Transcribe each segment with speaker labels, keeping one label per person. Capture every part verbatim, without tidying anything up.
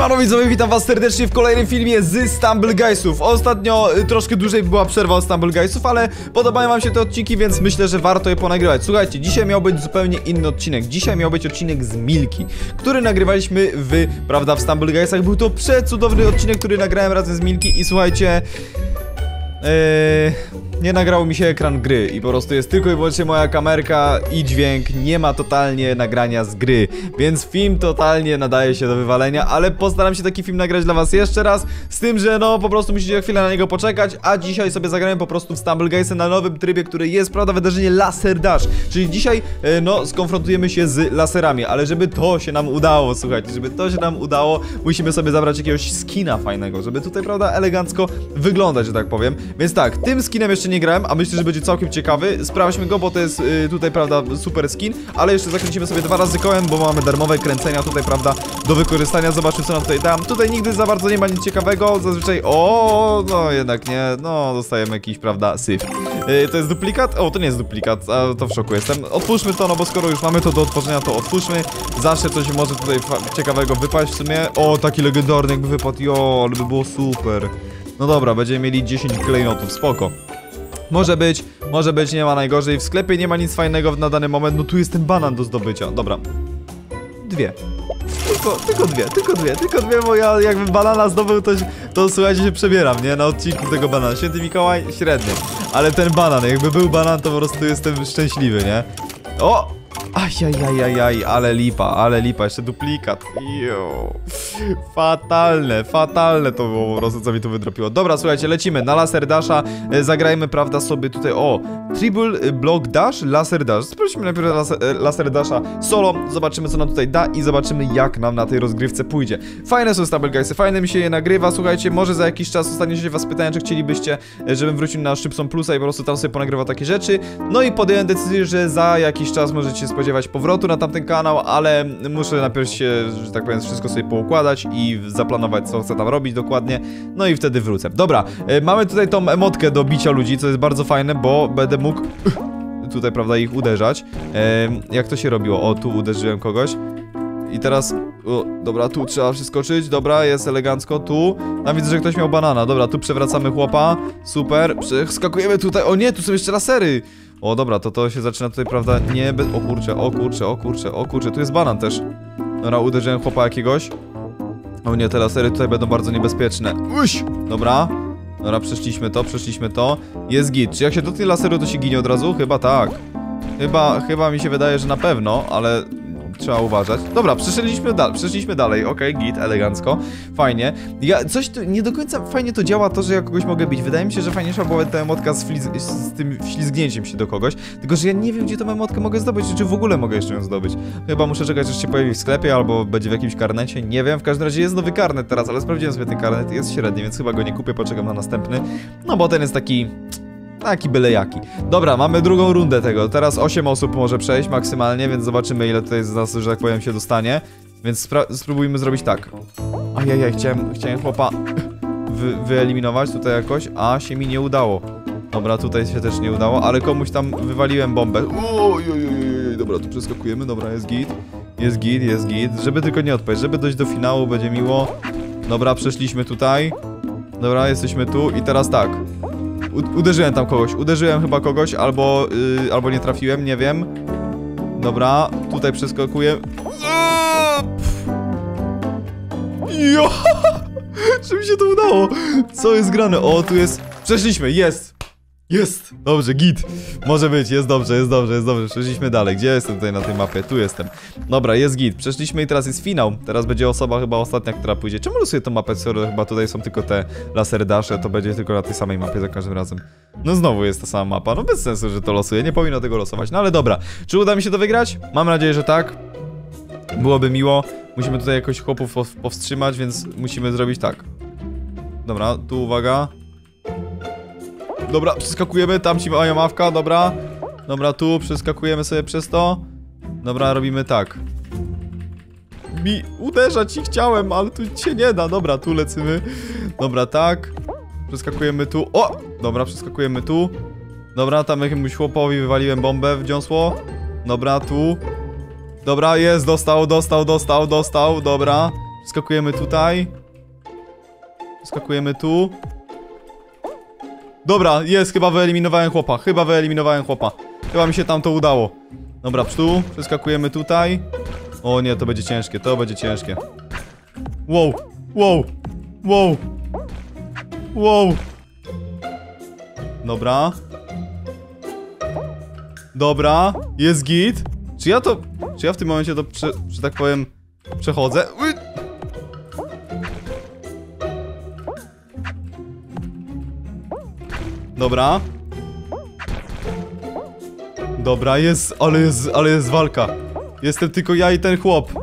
Speaker 1: Siemano widzowie, witam was serdecznie w kolejnym filmie z Stumble Guysów. Ostatnio y, troszkę dłużej była przerwa od Stumble Guysów, ale podobają wam się te odcinki, więc myślę, że warto je ponagrywać. Słuchajcie, dzisiaj miał być zupełnie inny odcinek. Dzisiaj miał być odcinek z Milki, który nagrywaliśmy w, prawda, w Stumble Guysach. Był to przecudowny odcinek, który nagrałem razem z Milki i słuchajcie... Yy, nie nagrał mi się ekran gry i po prostu jest tylko i wyłącznie moja kamerka i dźwięk, nie ma totalnie nagrania z gry, więc film totalnie nadaje się do wywalenia, ale postaram się taki film nagrać dla was jeszcze raz, z tym, że no po prostu musicie chwilę na niego poczekać, a dzisiaj sobie zagrałem po prostu w Stumble Guysy na nowym trybie, który jest, prawda, wydarzenie Laser Dash, czyli dzisiaj, yy, no, skonfrontujemy się z laserami, ale żeby to się nam udało, słuchajcie, żeby to się nam udało, musimy sobie zabrać jakiegoś skina fajnego, żeby tutaj, prawda, elegancko wyglądać, że tak powiem. Więc tak, tym skinem jeszcze nie grałem, a myślę, że będzie całkiem ciekawy. Sprawdźmy go, bo to jest y, tutaj, prawda, super skin, ale jeszcze zakręcimy sobie dwa razy kołem, bo mamy darmowe kręcenia tutaj, prawda, do wykorzystania. Zobaczmy, co nam tutaj dam. Tutaj nigdy za bardzo nie ma nic ciekawego, zazwyczaj, o, no jednak nie, no, dostajemy jakiś, prawda, syf. Y, to jest duplikat? O, to nie jest duplikat, a to w szoku jestem. Otwórzmy to, no bo skoro już mamy to do otworzenia, to otwórzmy. Zawsze coś może tutaj ciekawego wypaść w sumie. O, taki legendarny jakby wypadł, jo, ale by było super. No dobra, będziemy mieli dziesięć klejnotów, spoko. Może być, może być, nie ma najgorzej. W sklepie nie ma nic fajnego na dany moment. No tu jest ten banan do zdobycia, dobra. Dwie. Tylko, tylko dwie, tylko dwie, tylko dwie, bo ja jakbym banana zdobył, to, to słuchajcie, się przebieram, nie? Na odcinku tego banana. Święty Mikołaj średnio. Ale ten banan, jakby był banan, to po prostu jestem szczęśliwy, nie? O! Ajajajajaj, ale lipa, ale lipa, jeszcze duplikat. Jo. Fatalne, fatalne to było po prostu, co mi tu wydropiło. Dobra, słuchajcie, lecimy na Laser Dasha. e, Zagrajmy, prawda, sobie tutaj, o, Triple Block Dash, Laser Dash. Sprawdźmy najpierw laser, laser Dasha solo, zobaczymy, co nam tutaj da i zobaczymy, jak nam na tej rozgrywce pójdzie. Fajne są Stumble Guysy, fajne mi się je nagrywa. Słuchajcie, może za jakiś czas zostaniecie się was pytania, czy chcielibyście, żebym wrócił na Szybson Plusa i po prostu tam sobie ponagrywał takie rzeczy. No i podjąłem decyzję, że za jakiś czas możecie spodziewać powrotu na tamten kanał, ale muszę najpierw się, że tak powiem, wszystko sobie poukładać i zaplanować, co chcę tam robić dokładnie, no i wtedy wrócę. Dobra, e, mamy tutaj tą emotkę do bicia ludzi, co jest bardzo fajne, bo będę mógł tutaj, prawda, ich uderzać. E, jak to się robiło? O, tu uderzyłem kogoś i teraz, o, dobra, tu trzeba przeskoczyć, dobra, jest elegancko, tu, tam widzę, że ktoś miał banana, dobra, tu przewracamy chłopa, super, przeskakujemy tutaj, o nie, tu są jeszcze lasery. O dobra, to to się zaczyna tutaj, prawda, nie bez... O kurczę, o kurczę, o kurczę, o kurczę, tu jest banan też. Dobra, uderzyłem chłopa jakiegoś. O nie, te lasery tutaj będą bardzo niebezpieczne. Uś! Dobra. Dobra, przeszliśmy to, przeszliśmy to. Jest git. Czy jak się dotknie laseru, to się ginie od razu? Chyba tak. Chyba, chyba mi się wydaje, że na pewno, ale... trzeba uważać. Dobra, przeszliśmy, da przeszliśmy dalej, okej, okay, git, elegancko, fajnie. Ja, coś tu, nie do końca fajnie to działa to, że ja kogoś mogę bić. Wydaje mi się, że fajniejsza była ta emotka z, z tym ślizgnięciem się do kogoś, tylko że ja nie wiem, gdzie tą emotkę mogę zdobyć, czy w ogóle mogę jeszcze ją zdobyć. Chyba muszę czekać, aż się pojawi w sklepie, albo będzie w jakimś karnecie, nie wiem, w każdym razie jest nowy karnet teraz, ale sprawdziłem sobie ten karnet, jest średni, więc chyba go nie kupię, poczekam na następny, no bo ten jest taki... taki byle jaki. Dobra, mamy drugą rundę tego. Teraz osiem osób może przejść maksymalnie, więc zobaczymy, ile tutaj z nas, że tak powiem, się dostanie. Więc spróbujmy zrobić tak. Ajajaj, chciałem, chciałem chłopa wy wyeliminować tutaj jakoś, a się mi nie udało. Dobra, tutaj się też nie udało, ale komuś tam wywaliłem bombę. Ojojojoj, dobra, tu przeskakujemy, dobra, jest git. Jest git, jest git. Żeby tylko nie odpaść, żeby dojść do finału, będzie miło. Dobra, przeszliśmy tutaj. Dobra, jesteśmy tu i teraz tak. U uderzyłem tam kogoś, uderzyłem chyba kogoś, albo, yy, albo nie trafiłem, nie wiem. Dobra, tutaj przeskakuję. Jo! Czy mi się to udało? Co jest grane? O, tu jest... Przeszliśmy, jest! Jest! Dobrze, git. Może być, jest dobrze, jest dobrze, jest dobrze. Przeszliśmy dalej. Gdzie jestem tutaj na tej mapie? Tu jestem. Dobra, jest git. Przeszliśmy i teraz jest finał. Teraz będzie osoba chyba ostatnia, która pójdzie. Czemu losuję tą mapę? Skoro chyba tutaj są tylko te laser dasze, to będzie tylko na tej samej mapie za każdym razem. No znowu jest ta sama mapa. No bez sensu, że to losuję. Nie powinno tego losować. No ale dobra. Czy uda mi się to wygrać? Mam nadzieję, że tak. Byłoby miło. Musimy tutaj jakoś chłopów powstrzymać, więc musimy zrobić tak. Dobra, tu uwaga. Dobra, przeskakujemy, tam ci mają mawka, dobra. Dobra, tu przeskakujemy sobie przez to. Dobra, robimy tak. Mi uderzać ci chciałem, ale tu się nie da. Dobra, tu lecimy. Dobra, tak. Przeskakujemy tu. O! Dobra, przeskakujemy tu. Dobra, tam jakiemuś chłopowi wywaliłem bombę w dziąsło. Dobra, tu. Dobra, jest, dostał, dostał, dostał, dostał, dobra. Skakujemy tutaj. Skakujemy tu. Dobra, jest, chyba wyeliminowałem chłopa. Chyba wyeliminowałem chłopa. Chyba mi się tam to udało. Dobra, tu, przeskakujemy tutaj. O nie, to będzie ciężkie, to będzie ciężkie. Wow, wow, wow. Wow. Dobra. Dobra, jest git. Czy ja to... Czy ja w tym momencie to, prze, że tak powiem, przechodzę? Uy. Dobra. Dobra, jest, ale jest, ale jest walka. Jestem tylko ja i ten chłop.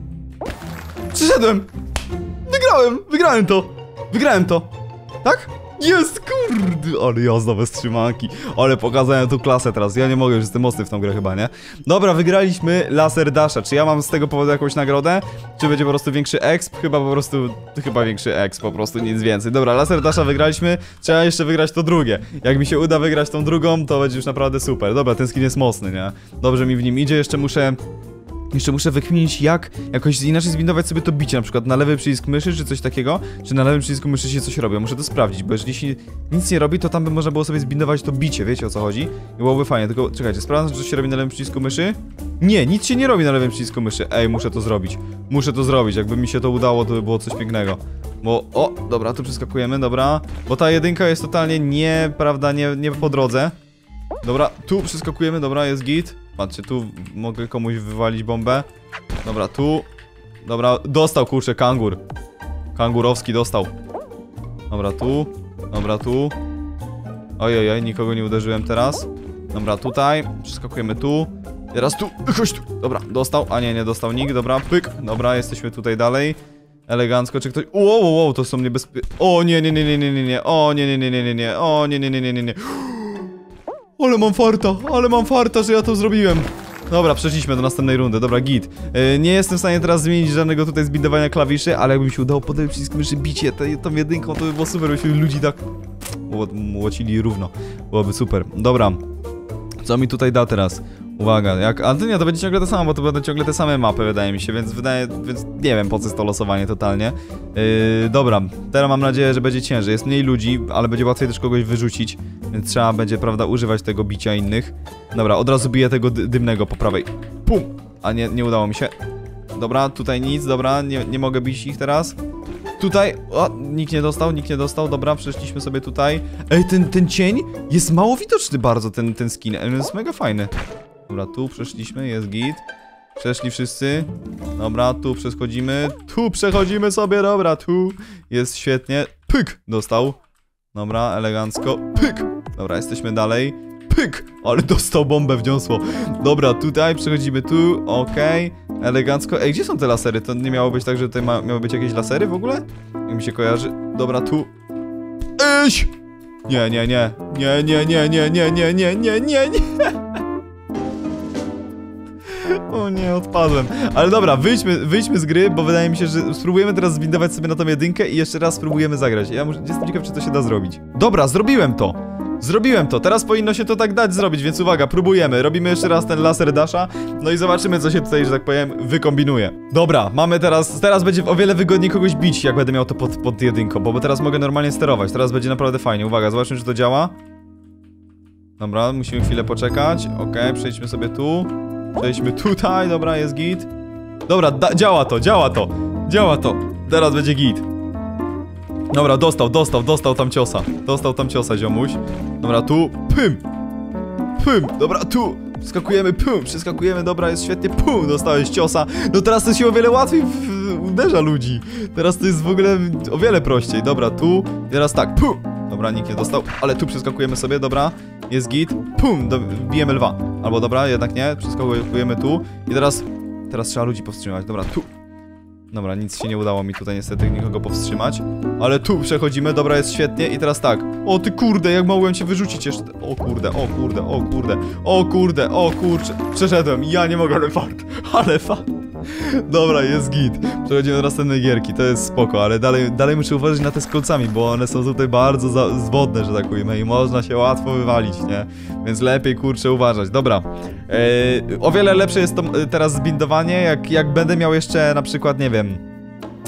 Speaker 1: Przyszedłem! Wygrałem! Wygrałem to! Wygrałem to! Tak? Jest, kurde! Ale jazda bez trzymanki. Ale pokazałem tu klasę teraz. Ja nie mogę, już jestem mocny w tą grę chyba, nie? Dobra, wygraliśmy Laser Dasha. Czy ja mam z tego powodu jakąś nagrodę? Czy będzie po prostu większy exp? Chyba po prostu... Chyba większy exp, po prostu nic więcej. Dobra, Laser Dasha wygraliśmy. Trzeba jeszcze wygrać to drugie. Jak mi się uda wygrać tą drugą, to będzie już naprawdę super. Dobra, ten skin jest mocny, nie? Dobrze mi w nim idzie. Jeszcze muszę... Jeszcze muszę wykminić, jak jakoś inaczej zbindować sobie to bicie, na przykład na lewy przycisk myszy, czy coś takiego, czy na lewym przycisku myszy się coś robi. Muszę to sprawdzić, bo jeżeli się nic nie robi, to tam by można było sobie zbindować to bicie, wiecie o co chodzi? I byłoby fajnie, tylko czekajcie, sprawdzam, czy coś się robi na lewym przycisku myszy? Nie, nic się nie robi na lewym przycisku myszy. Ej, muszę to zrobić. Muszę to zrobić, jakby mi się to udało, to by było coś pięknego. Bo, o, dobra, tu przeskakujemy, dobra. Bo ta jedynka jest totalnie nie, prawda, nie, nie po drodze. Dobra, tu przeskakujemy, dobra, jest git. Patrzcie, tu mogę komuś wywalić bombę. Dobra, tu. Dobra, dostał, kurczę, kangur. Kangurowski dostał. Dobra, tu. Dobra, tu. Ojej, nikogo nie uderzyłem teraz. Dobra, tutaj. Przeskakujemy tu. Teraz tu. Chodź tu. Dobra, dostał. A nie, nie dostał nikt. Dobra, pyk. Dobra, jesteśmy tutaj dalej. Elegancko, czy ktoś... Wow, wow, wow, to są niebezpieczne... O nie, nie, nie, nie, nie, nie, nie. O nie, nie, nie, nie, nie, nie. O nie, nie, nie, nie, nie, nie. Ale mam farta, ale mam farta, że ja to zrobiłem. Dobra, przeszliśmy do następnej rundy, dobra, git. Yy, nie jestem w stanie teraz zmienić żadnego tutaj zbindowania klawiszy, ale jakby mi się udało podać przycisk myszy bicie te, tą jedynką, to by było super, byśmy ludzi tak łocili równo. Byłoby super. Dobra. Co mi tutaj da teraz? Uwaga, jak... A to nie, to będzie ciągle to samo, bo to będą ciągle te same mapy, wydaje mi się, więc wydaje... Więc nie wiem, po co jest to losowanie totalnie. Yy, dobra, teraz mam nadzieję, że będzie ciężej. Jest mniej ludzi, ale będzie łatwiej też kogoś wyrzucić, więc trzeba będzie, prawda, używać tego bicia innych. Dobra, od razu biję tego dy dymnego po prawej. Pum! A nie, nie udało mi się. Dobra, tutaj nic, dobra, nie, nie mogę bić ich teraz. Tutaj, o, nikt nie dostał, nikt nie dostał, dobra, przeszliśmy sobie tutaj. Ej, ten, ten cień jest mało widoczny bardzo, ten, ten skin, on jest mega fajny. Dobra, tu przeszliśmy, jest git. Przeszli wszyscy. Dobra, tu przechodzimy. Tu przechodzimy sobie, dobra, tu. Jest świetnie. Pyk! Dostał. Dobra, elegancko. Pyk! Dobra, jesteśmy dalej. Pyk! Ale dostał bombę wniosło. Dobra, tutaj przechodzimy tu. Okej. Okay. Elegancko. Ej, gdzie są te lasery? To nie miało być tak, że tutaj ma, miały być jakieś lasery w ogóle? Jak mi się kojarzy. Dobra, tu. Eś! Nie, nie, nie. Nie, nie, nie, nie, nie, nie, nie, nie, nie, nie. O nie, odpadłem. Ale dobra, wyjdźmy, wyjdźmy z gry, bo wydaje mi się, że spróbujemy teraz zbindować sobie na tą jedynkę i jeszcze raz spróbujemy zagrać. Ja muszę, jestem ciekaw, czy to się da zrobić. Dobra, zrobiłem to. Zrobiłem to. Teraz powinno się to tak dać zrobić, więc uwaga, próbujemy. Robimy jeszcze raz ten laser dasha. No i zobaczymy, co się tutaj, że tak powiem, wykombinuje. Dobra, mamy teraz... Teraz będzie o wiele wygodniej kogoś bić, jak będę miał to pod, pod jedynką, bo teraz mogę normalnie sterować. Teraz będzie naprawdę fajnie. Uwaga, zobaczmy, czy to działa. Dobra, musimy chwilę poczekać. Okej, okay, przejdźmy sobie tu. Przejdźmy tutaj, dobra, jest git. Dobra, da, działa to, działa to. Działa to. Teraz będzie git. Dobra, dostał, dostał, dostał tam ciosa. Dostał tam ciosa, ziomuś. Dobra, tu, pym. Pym, dobra, tu. Skakujemy, pum, przeskakujemy, dobra, jest świetnie, pum, dostałeś ciosa. No teraz to się o wiele łatwiej uderza ludzi. Teraz to jest w ogóle o wiele prościej. Dobra, tu, teraz tak, pum. Dobra, nikt nie dostał, ale tu przeskakujemy sobie, dobra. Jest git, pum, bijemy lwa. Albo dobra, jednak nie, przeskakujemy tu. I teraz, teraz trzeba ludzi powstrzymać, dobra, tu. Dobra, nic się nie udało mi tutaj niestety nikogo powstrzymać. Ale tu przechodzimy, dobra, jest świetnie. I teraz tak, o ty kurde, jak mogłem cię wyrzucić jeszcze. O kurde, o kurde, o kurde, o kurde, o kurcze. Przeszedłem, ja nie mogę, ale fart, ale fart. Dobra, jest git. Przechodzimy do następnej gierki, to jest spoko, ale dalej, dalej muszę uważać na te z kolcami, bo one są tutaj bardzo za, zwodne, że tak powiem, i można się łatwo wywalić, nie? Więc lepiej, kurczę, uważać. Dobra, eee, o wiele lepsze jest to teraz zbindowanie, jak, jak będę miał jeszcze na przykład, nie wiem,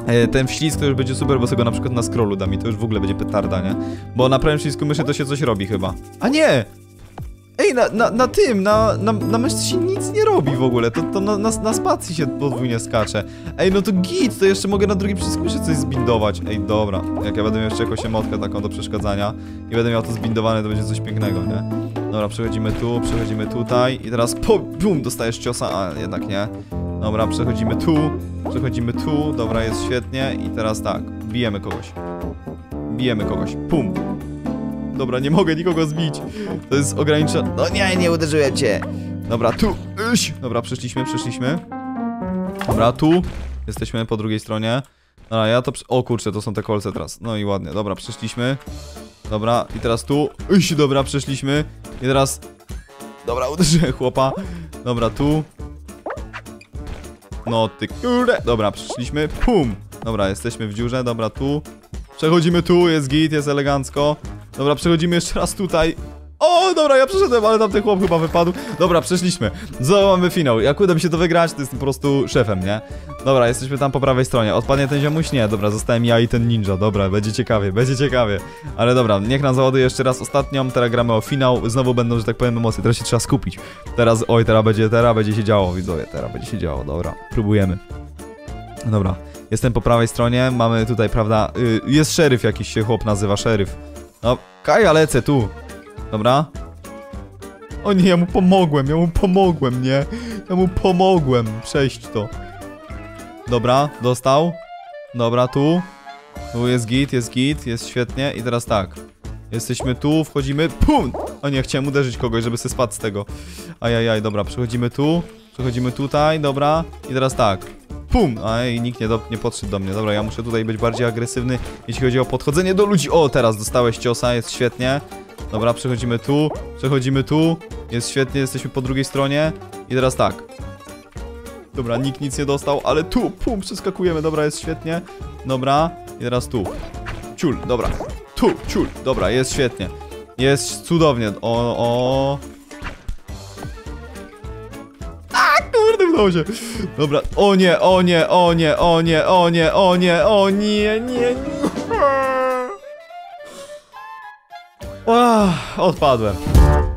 Speaker 1: e, ten wślizg to już będzie super, bo sobie go na przykład na scrollu da mi, to już w ogóle będzie petarda, nie? Bo na prawym przycisku myszy to się coś robi chyba. A nie! Ej, na, na, na tym, na, na, na myszce się nic nie robi w ogóle, to, to na, na, na spacji się podwójnie skacze. Ej, no to git, to jeszcze mogę na drugim przycisku myszy coś zbindować. Ej, dobra, jak ja będę miał jeszcze jakąś emotkę taką do przeszkadzania i będę miał to zbindowane, to będzie coś pięknego, nie? Dobra, przechodzimy tu, przechodzimy tutaj i teraz po, bum, dostajesz ciosa, a jednak nie. Dobra, przechodzimy tu, przechodzimy tu, dobra, jest świetnie i teraz tak, bijemy kogoś. Bijemy kogoś, pum. Dobra, nie mogę nikogo zbić. To jest ograniczone. No nie, nie uderzyłem cię. Dobra, tu. Iś. Dobra, przeszliśmy, przeszliśmy. Dobra, tu. Jesteśmy po drugiej stronie. Dobra, ja to... O kurczę, to są te kolce teraz. No i ładnie. Dobra, przeszliśmy. Dobra, i teraz tu. Iś, dobra, przeszliśmy. I teraz... Dobra, uderzyłem chłopa. Dobra, tu. No ty kurde. Dobra, przeszliśmy. Pum. Dobra, jesteśmy w dziurze. Dobra, tu. Przechodzimy tu, jest git, jest elegancko. Dobra, przechodzimy jeszcze raz tutaj. O, dobra, ja przeszedłem, ale tamten chłop chyba wypadł. Dobra, przeszliśmy. Znowu mamy finał. Jak uda mi się to wygrać, to jestem po prostu szefem, nie? Dobra, jesteśmy tam po prawej stronie. Odpadnie ten ziomuś? Nie, dobra, zostałem ja i ten ninja. Dobra, będzie ciekawie, będzie ciekawie. Ale dobra, niech nam załaduje jeszcze raz ostatnią. Teraz gramy o finał. Znowu będą, że tak powiem, emocje. Teraz się trzeba skupić. Teraz, oj, teraz będzie, teraz będzie się działo, widzowie. Teraz będzie się działo, dobra. Próbujemy. Dobra. Jestem po prawej stronie, mamy tutaj, prawda, yy, jest szeryf jakiś się chłop nazywa, szeryf. No, Kaja, lecę tu. Dobra. O nie, ja mu pomogłem, ja mu pomogłem, nie? Ja mu pomogłem przejść to. Dobra, dostał. Dobra, tu. Tu jest git, jest git, jest świetnie. I teraz tak. Jesteśmy tu, wchodzimy, pum! O nie, chciałem uderzyć kogoś, żeby se spadł z tego. Ajajaj, dobra, przechodzimy tu. Przechodzimy tutaj, dobra. I teraz tak. Pum! Ej, nikt nie, do, nie podszedł do mnie. Dobra, ja muszę tutaj być bardziej agresywny, jeśli chodzi o podchodzenie do ludzi. O, teraz dostałeś ciosa, jest świetnie. Dobra, przechodzimy tu, przechodzimy tu. Jest świetnie, jesteśmy po drugiej stronie. I teraz tak. Dobra, nikt nic nie dostał, ale tu, pum, przeskakujemy. Dobra, jest świetnie. Dobra, i teraz tu. Ciul, dobra. Tu, ciul, dobra, jest świetnie. Jest cudownie. O, o... Kurde, udało się. Dobra, o nie, o nie, o nie, o nie, o nie, o nie, o nie, nie, nie. Odpadłem.